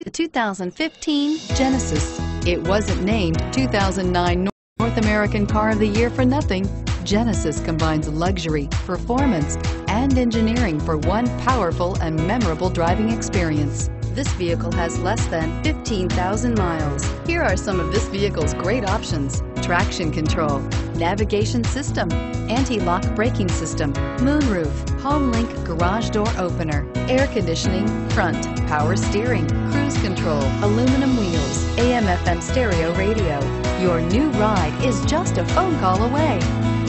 2015 Genesis. It wasn't named 2009 North American Car of the Year for nothing. Genesis combines luxury, performance, and engineering for one powerful and memorable driving experience. This vehicle has less than 15,000 miles. Here are some of this vehicle's great options: traction control, navigation system, anti-lock braking system, moonroof, HomeLink garage door opener, air conditioning, front, power steering, cruise control, aluminum wheels, AM/FM stereo radio. Your new ride is just a phone call away.